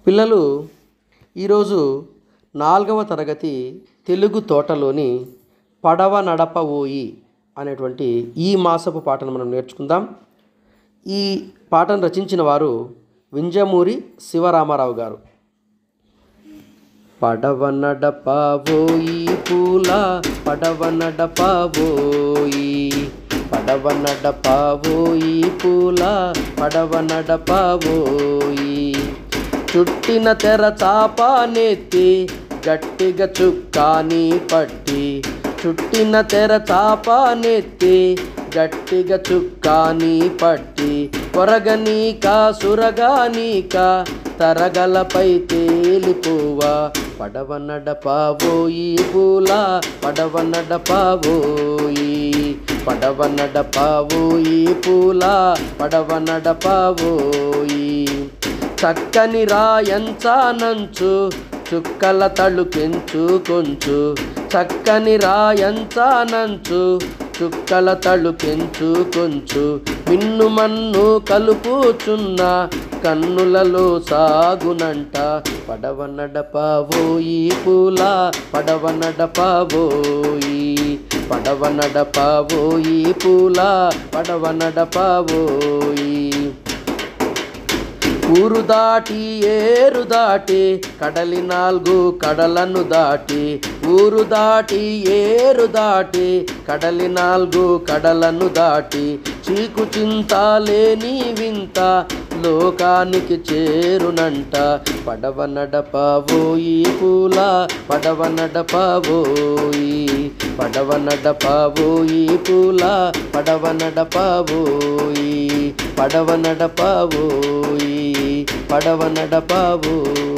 పిల్లలు ఈరోజు 4వ తరగతి తెలుగు తోటలోని పడవ నడపవోయి అనేటువంటి ఈ మాసపు పాటను మనం నేర్చుకుందాం. ఈ పాటను రచించిన వారు వింజమూరి శివరామారావు గారు. పడవ నడపవోయి పూల పడవ నడపవోయి, పడవ నడపవోయి పూల పడవ నడపవోయి, చుట్టిన తెర చాపనెత్తి గట్టిగా చుక్కాని పట్టి, చుట్టిన తెర చాపనెత్తి గట్టిగా చుక్కాని పట్టి, కొరగనీక సురగానీక తరగలపై తేలిపోవా, పడవ నడపవోయి పూల పడవ నడపవోయి, పడవ నడపవోయి పూల పడవ నడపవోయి, చక్కని రాయంచానంచు చుక్కల తళుకెంచు కొంచు, చక్కని రాయంచానంచు చుక్కల తళుకెంచు కొంచు, మిన్ను మన్ను కలుపుచున్న కన్నులలో సాగునంట, పడవ నడపవోయి పూల పడవ నడపవోయి, పడవ నడపవోయి పూల పడవ నడపవోయి, ఊరు దాటి ఏరు దాటి కడలి 4 కడలను దాటి, ఊరు దాటి ఏరు దాటి కడలి 4 కడలను దాటి, చీకు చింత లేని వింత లోకానికి చేరునంట, పడవ నడపవోయి పూల పడవ నడపవోయి, పడవ నడపవోయి పూల పడవ నడపవోయి, పడవ నడపవోయి, పడవ నడపవోయి.